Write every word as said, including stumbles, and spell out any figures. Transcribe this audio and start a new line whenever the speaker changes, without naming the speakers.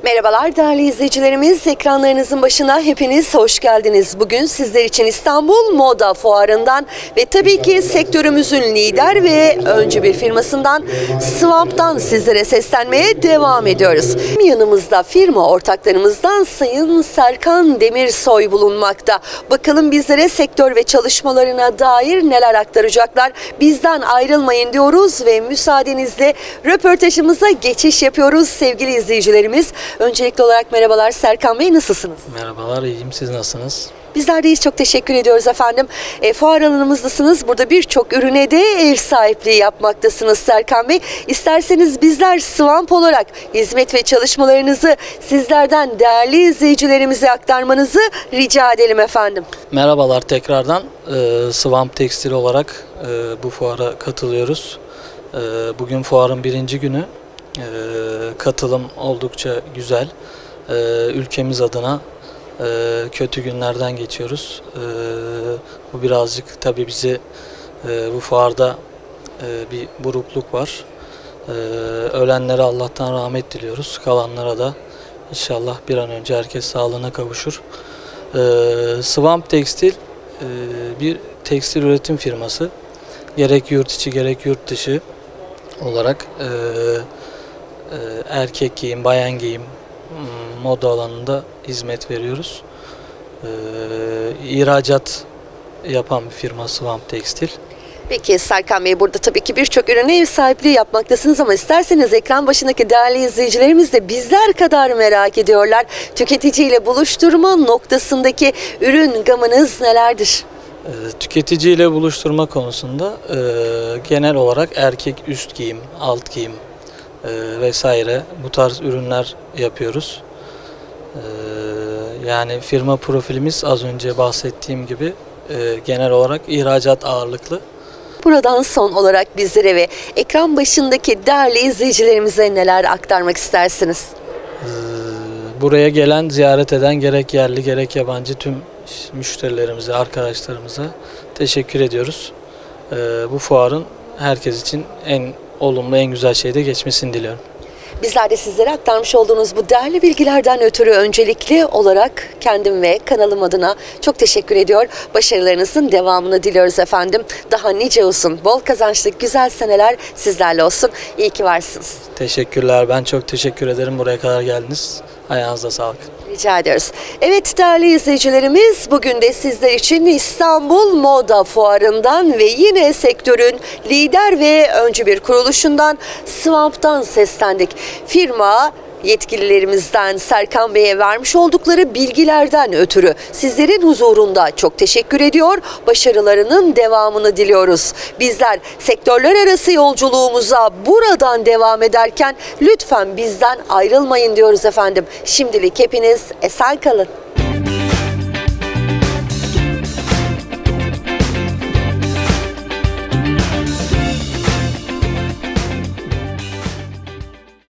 Merhabalar değerli izleyicilerimiz, ekranlarınızın başına hepiniz hoş geldiniz. Bugün sizler için İstanbul Moda Fuarı'ndan ve tabii ki sektörümüzün lider ve öncü bir firmasından Swamp'tan sizlere seslenmeye devam ediyoruz. Yanımızda firma ortaklarımızdan Sayın Serkan Demirsoy bulunmakta. Bakalım bizlere sektör ve çalışmalarına dair neler aktaracaklar. Bizden ayrılmayın diyoruz ve müsaadenizle röportajımıza geçiş yapıyoruz sevgili izleyicilerimiz. Öncelikli olarak merhabalar Serkan Bey, nasılsınız?
Merhabalar, iyiyim. Siz nasılsınız?
Bizler de iyiyiz, çok teşekkür ediyoruz efendim. E, fuar alanımızdasınız. Burada birçok ürüne de ev sahipliği yapmaktasınız Serkan Bey. İsterseniz bizler Swamp olarak hizmet ve çalışmalarınızı sizlerden değerli izleyicilerimize aktarmanızı rica edelim efendim.
Merhabalar tekrardan. E, Swamp Tekstil olarak e, bu fuara katılıyoruz. E, bugün fuarın birinci günü. E, katılım oldukça güzel. E, ülkemiz adına e, kötü günlerden geçiyoruz. E, bu birazcık tabii bizi e, bu fuarda e, bir burukluk var. E, ölenlere Allah'tan rahmet diliyoruz. Kalanlara da inşallah bir an önce herkes sağlığına kavuşur. E, Swamp Tekstil e, bir tekstil üretim firması. Gerek yurt içi gerek yurt dışı olarak e, erkek giyim, bayan giyim, moda alanında hizmet veriyoruz. Ee, ihracat yapan bir firma Swamp Tekstil.
Peki Serkan Bey, burada tabii ki birçok ürüne ev sahipliği yapmaktasınız ama isterseniz ekran başındaki değerli izleyicilerimiz de bizler kadar merak ediyorlar. Tüketiciyle buluşturma noktasındaki ürün gamınız nelerdir?
Ee, tüketiciyle buluşturma konusunda e, genel olarak erkek üst giyim, alt giyim e, vesaire bu tarz ürünler yapıyoruz. E, yani firma profilimiz az önce bahsettiğim gibi e, genel olarak ihracat ağırlıklı.
Buradan son olarak bizlere ve ekran başındaki değerli izleyicilerimize neler aktarmak istersiniz?
E, buraya gelen, ziyaret eden gerek yerli gerek yabancı tüm müşterilerimize, arkadaşlarımıza teşekkür ediyoruz. E, bu fuarın herkes için en olumlu, en güzel şeyde geçmesini diliyorum.
Bizler de sizlere aktarmış olduğunuz bu değerli bilgilerden ötürü öncelikli olarak kendim ve kanalım adına çok teşekkür ediyor. Başarılarınızın devamını diliyoruz efendim. Daha nice olsun, bol kazançlı güzel seneler sizlerle olsun. İyi ki varsınız.
Teşekkürler. Ben çok teşekkür ederim. Buraya kadar geldiniz. Ayağınıza sağlık.
Rica ediyoruz. Evet değerli izleyicilerimiz, bugün de sizler için İstanbul Moda Fuarı'ndan ve yine sektörün lider ve öncü bir kuruluşundan Swamp'tan seslendik. Firma yetkililerimizden Serkan Bey'e vermiş oldukları bilgilerden ötürü sizlerin huzurunda çok teşekkür ediyor. Başarılarının devamını diliyoruz. Bizler sektörler arası yolculuğumuza buradan devam ederken lütfen bizden ayrılmayın diyoruz efendim. Şimdilik hepiniz esen kalın.